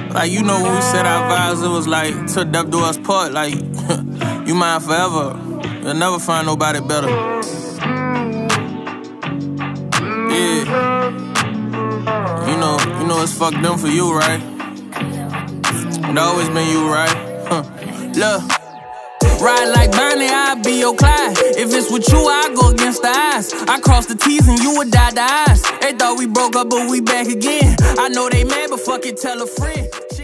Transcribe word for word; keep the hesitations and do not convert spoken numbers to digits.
Like, you know, when we set our vows, it was like, till death do us part. Like, you mine forever. You'll never find nobody better. Yeah. You know, you know it's fuck them for you, right? It always been you, right? Huh. Look. Ride like Bernie, I'll be your Clyde. If it's with you, I go against the odds. I cross the T's and you would dot the I's. They thought we broke up, but we back again. I know they mad, but fuck it, tell a friend.